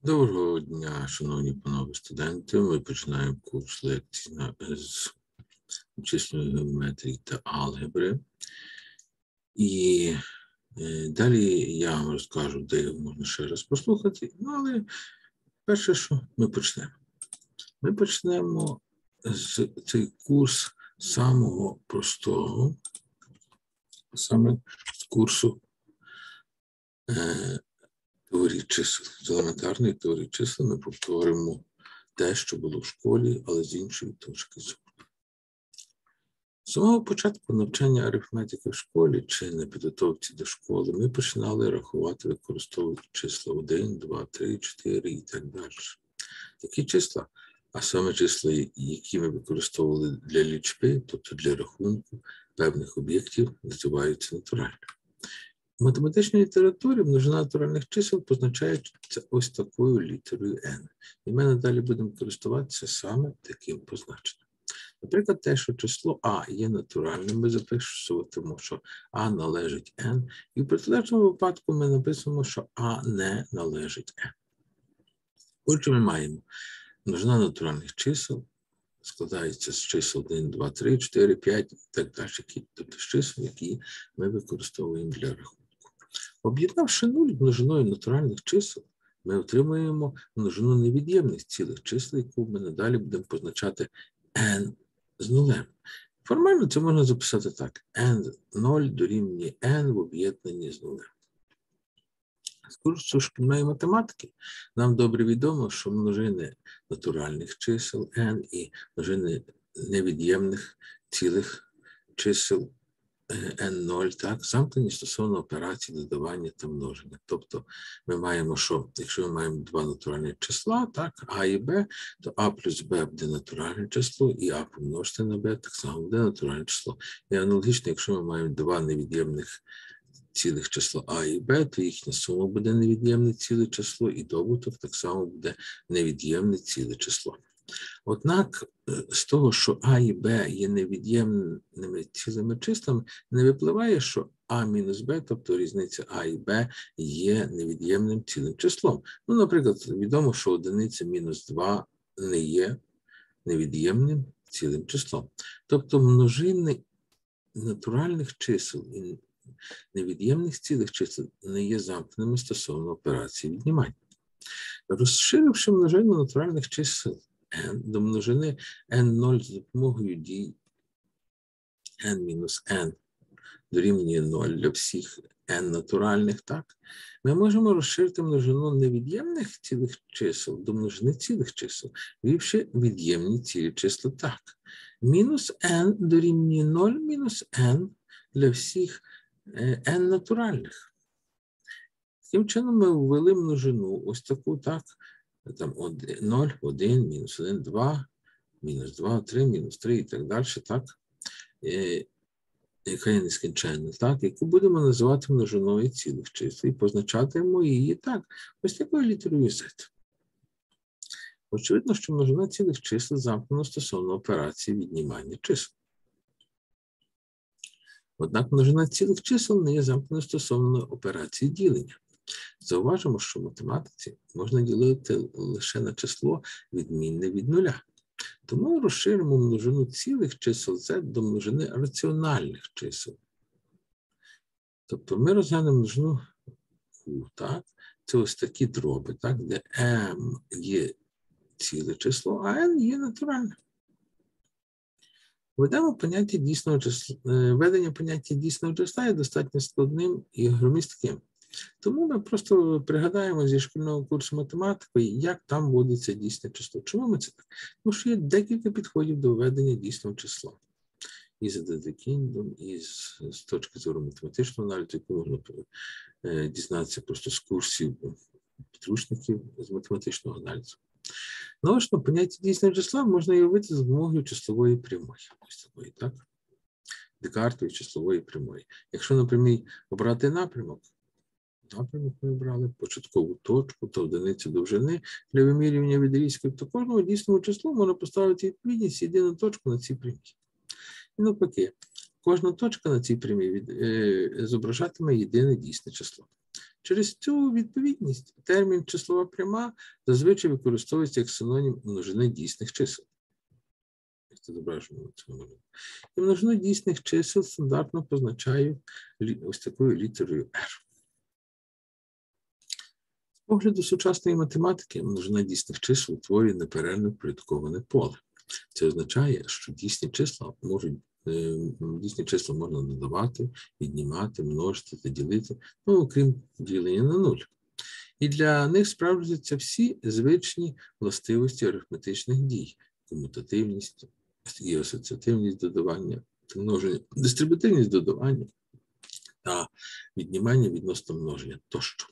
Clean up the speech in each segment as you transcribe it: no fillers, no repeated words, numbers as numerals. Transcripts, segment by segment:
Доброго дня, шановні панове студенти. Ми починаємо курс лекцій з обчислювальної геометрії та алгебри. І далі я вам розкажу, де його можна ще раз послухати. Але перше, що ми почнемо. Ми почнемо з цей курс самого простого, саме з курсу теорії чисел. З елементарної теорії чисел ми повторимо те, що було в школі, але з іншої точки зору. З самого початку навчання арифметики в школі чи на підготовці до школи ми починали рахувати, використовуючи числа 1, 2, 3, 4 і так далі. Такі числа, а саме числа, які ми використовували для лічби, тобто для рахунку певних об'єктів, називаються натуральними. В математичній літературі множина натуральних чисел позначається ось такою літерою n. І ми надалі будемо користуватися саме таким позначенням. Наприклад, те, що число А є натуральним, ми запишемо, що А належить n, і в протилежному випадку ми написано, що А не належить n. Отже, ми маємо множина натуральних чисел, складається з чисел 1, 2, 3, 4, 5 і так далі, тобто з чисел, які ми використовуємо для рахунку. Об'єднавши 0 множиною натуральних чисел, ми отримуємо множину невід'ємних цілих чисел, яку ми надалі будемо позначати n з нулем. Формально це можна записати так. n0 дорівнює n в об'єднанні з нулем. З курсу шкільної математики нам добре відомо, що множини натуральних чисел n і множини невід'ємних цілих чисел n0, так, замкнені стосовно операцій додавання та множення. Тобто ми маємо, що якщо ми маємо два натуральні числа, так, а і b, то а плюс b буде натуральне число, і а помножити на b так само буде натуральне число. І аналогічно, якщо ми маємо два невід'ємних цілих числа а і b, то їхня сума буде невід'ємне ціле число, і добуток так само буде невід'ємне ціле число. Однак з того, що А і Б є невід'ємними цілими числами, не випливає, що А мінус Б, тобто різниця А і Б, є невід'ємним цілим числом. Ну, наприклад, відомо, що одиниця мінус 2 не є невід'ємним цілим числом. Тобто множини натуральних чисел і невід'ємних цілих чисел не є замкненими стосовно операції віднімання. Розширивши множину натуральних чисел до множини n0 з допомогою дій n-n дорівнює 0 для всіх n натуральних, так, ми можемо розширити множину невід'ємних цілих чисел до множини цілих чисел, ввівши від'ємні цілі числа так. Мінус n дорівнює 0 мінус n для всіх n натуральних. Таким чином ми ввели множину ось таку, так, там 0, 1, мінус 1, 2, мінус 2, 3, мінус 3 і так далі, так, яка є нескінченна, так, яку будемо називати множиною цілих чисел і позначатимемо її так, ось такою літерою Z. Очевидно, що множина цілих чисел замкнена стосовно операції віднімання чисел. Однак множина цілих чисел не є замкнена стосовно операції ділення. Зауважимо, що в математиці можна ділити лише на число відмінне від нуля. Тому розширимо множину цілих чисел z до множини раціональних чисел. Тобто ми розглянемо множину Q, так? Це ось такі дроби, так? Де m є ціле число, а n є натуральне. Ведення поняття дійсного числа є достатньо складним і громістким. Тому ми просто пригадаємо зі шкільного курсу математики, як там вводиться дійсне число. Чому ми це так? Тому що є декілька підходів до введення дійсного числа. І за Дедекіндом, і з точки зору математичного аналізу, яку можна дізнатися просто з курсів підручників з математичного аналізу. Наочно поняття дійсного числа можна уявити за допомогою числової прямої. Ось такої, так? Декартової числової прямої. Якщо на прямій обрати напрямок ми обрали початкову точку та одиницю довжини для вимірювання відрізків, то кожного дійсного числу можна поставити відповідність єдину точку на цій прямій. І навпаки, кожна точка на цій прямій зображатиме єдине дійсне число. Через цю відповідність термін числова пряма зазвичай використовується як синонім множини дійсних чисел. Це зображено на цьому малюнку. І множину дійсних чисел стандартно позначаю ось такою літерою R. З погляду сучасної математики множина дійсних чисел утворює неперервно впорядковане поле. Це означає, що дійсні числа можна додавати, віднімати, множити та ділити, окрім ділення на нуль. І для них справджуються всі звичні властивості арифметичних дій: комутативність і асоціативність додавання, множення, дистрибутивність додавання та віднімання відносно множення тощо.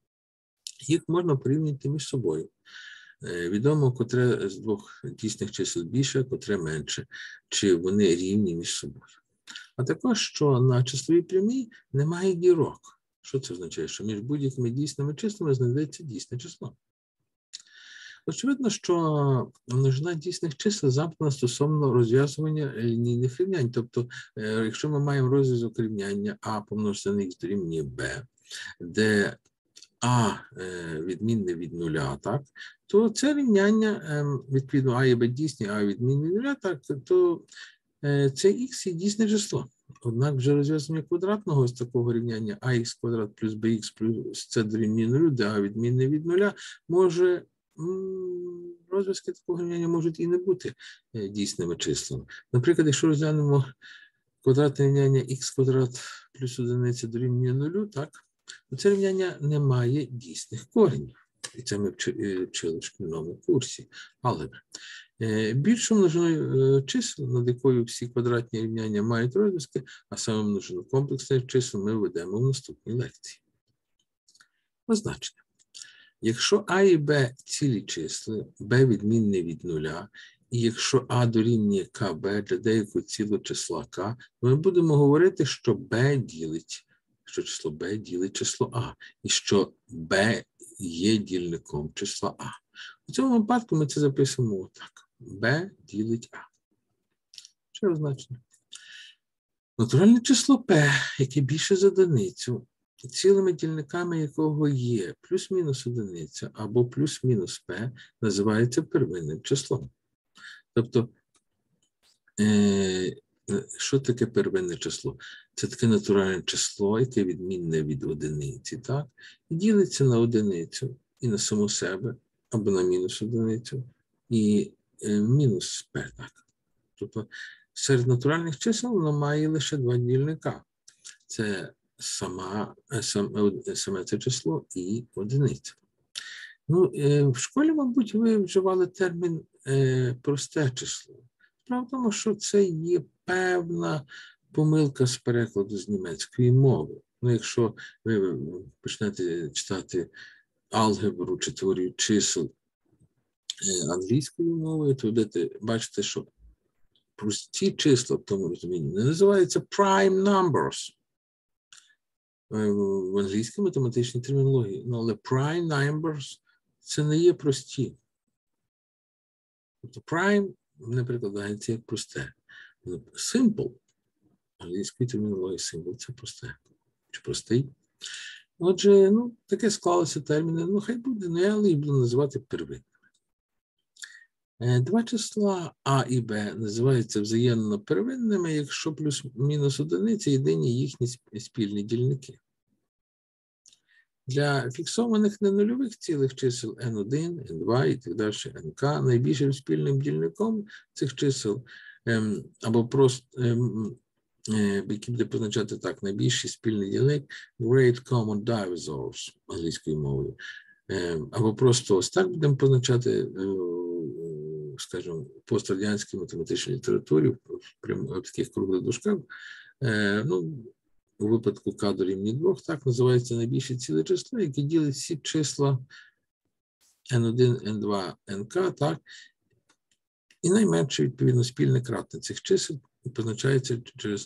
Їх можна порівняти між собою. Відомо, котре з двох дійсних чисел більше, котре менше, чи вони рівні між собою. А також, що на числовій прямій немає дірок. Що це означає? Що між будь-якими дійсними числами знайдеться дійсне число. Очевидно, що множина дійсних чисел замкнена стосовно розв'язування лінійних рівнянь. Тобто, якщо ми маємо розв'язок рівняння А помножити на х дорівнює Б, де А відмінне від нуля, так, то це рівняння, відповідно, А і Б дійсні, А відмінне від нуля, так, то це х є дійсне число. Однак вже розв'язання квадратного з такого рівняння ах квадрат плюс bx плюс c дорівнює нулю, де А відмінне від нуля, може, розв'язки такого рівняння можуть і не бути дійсними числами. Наприклад, якщо розглянемо квадратне рівняння х квадрат плюс 1 дорівнює нулю, так, це рівняння не має дійсних коренів. І це ми вчили в шкільному курсі алгебри. Більшу множину чисел, над якою всі квадратні рівняння мають розв'язки, а саме множину комплексних чисел, ми введемо в наступній лекції. Означення. Якщо А і Б цілі числа, Б відмінне від нуля, і якщо А дорівнює КБ для деякого цілого числа К, ми будемо говорити, що число Б ділить число А, і що Б є дільником числа А. У цьому випадку ми це записуємо отак. Б ділить А. Що значення? Натуральне число П, яке більше за одиницю, цілими дільниками якого є плюс-мінус одиниця або плюс-мінус П, називається первинним числом. Тобто, що таке первинне число? Це таке натуральне число, яке відмінне від одиниці, так? І ділиться на одиницю і на саму себе, або на мінус одиницю, і мінус П, так? Тобто, серед натуральних чисел воно має лише два дільника. Це саме це число і одиниця. В школі, мабуть, ви вживали термін просте число. Справа в тому, що це є певна помилка з перекладу з німецької мови. Якщо ви почнете читати алгебру чи теорію чисел англійською мовою, то будете бачити, що прості числа в тому розумінні не називаються prime numbers в англійській математичній термінології. Але prime numbers це не є прості. Тобто prime не перекладається як просте. Simple, англійської термінології simple – це просте. Чи простий. Отже, таке склалося терміни, хай буде, я люблю називати первинними. Два числа А і Б називаються взаємно первинними, якщо плюс-мінус одиниця єдині їхні спільні дільники. Для фіксованих ненульових цілих чисел n1, n2 і так далі, nk, найбільшим спільним дільником цих чисел, або просто, який буде позначати так, найбільший спільний дільник, great common divisors англійською мовою, або просто ось так будемо позначати, скажімо, пострадянській математичній літературі, в таких круглих дужках, у випадку К дорівнює 2, так називається найбільше ціле число, яке ділить всі числа n1, n2, nk, так, і найменше, відповідно, спільне кратне цих чисел позначається через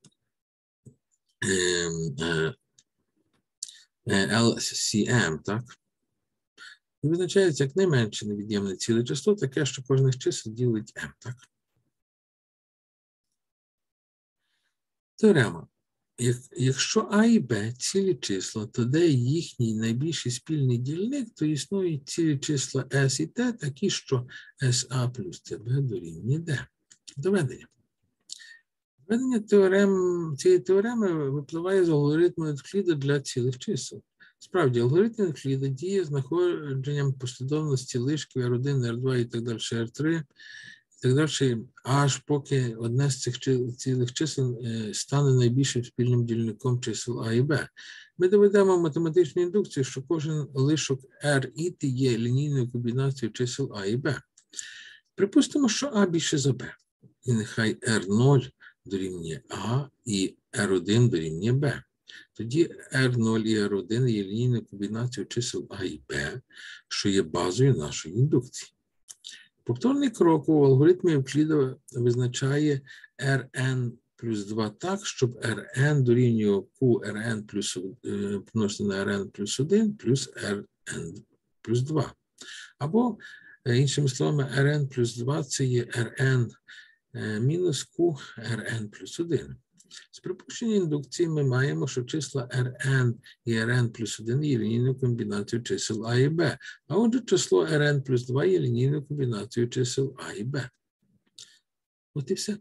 LCM, так, і визначається як найменше невід'ємне ціле число, таке, що кожне з чисел ділить m, так. Теорема. Якщо А і Б цілі числа, то де їхній найбільший спільний дільник, то існують цілі числа С і Т, такі, що СА плюс ТБ дорівнює Д. Доведення. Доведення цієї теореми випливає з алгоритму Евкліда для цілих чисел. Справді, алгоритм Евкліда діє знаходженням послідовності лишків R1, R2 і так далі, R3, і так далі, аж поки одне з цих цілих чисел стане найбільшим спільним дільником чисел А і Б. Ми доведемо математичну індукцію, що кожен лишок R і T є лінійною комбінацією чисел А і Б. Припустимо, що А більше за Б, і нехай R0 дорівнює А і R1 дорівнює Б. Тоді R0 і R1 є лінійною комбінацією чисел А і Б, що є базою нашої індукції. Повторний крок у алгоритмі Евкліда визначає Rn плюс 2 так, щоб Rn дорівнює QRn плюс помножити на Rn плюс 1 плюс Rn плюс 2. Або, іншими словами, Rn плюс 2 це є Rn мінус QRn плюс 1. З припущення індукції ми маємо, що числа Rn і Rn плюс 1 є лінійною комбінацією чисел А і Б, а отже число Rn плюс 2 є лінійною комбінацією чисел А і Б. От і все.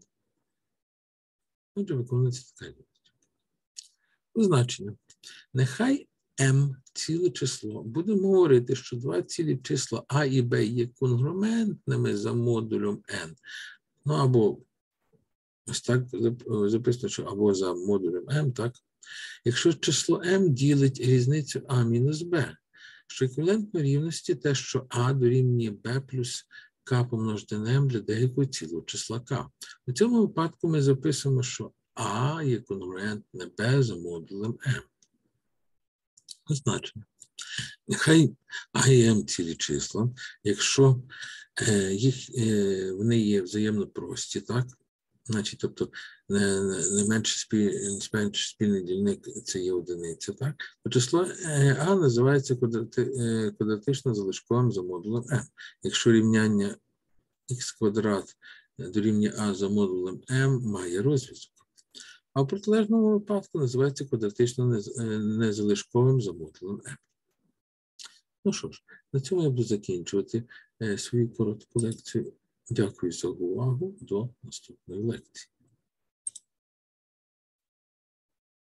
Отже, виконується така індукція. Позначення. Нехай m ціле число. Будемо говорити, що два цілі числа А і Б є конгруентними за модулем n. Ну, або ось так записано, що або за модулем m, так? Якщо число m ділить різницю А мінус Б, що еквівалентно рівності те, що А дорівнює Б плюс К помножити на m для деякого цілого числа К. У цьому випадку ми записуємо, що А є конгруентне Б за модулем m. Означення. Нехай А і М цілі числа, якщо вони є взаємно прості, так? Значить, тобто найменший спільний дільник це є одиниця, так? То число А називається квадратично-залишковим за модулем m. Якщо рівняння х квадрат дорівнює А за модулем m має розв'язок. А в протилежному випадку називається квадратично-незалишковим за модулем m. Ну що ж, на цьому я буду закінчувати свою коротку лекцію. Дякую за увагу. До наступної лекції.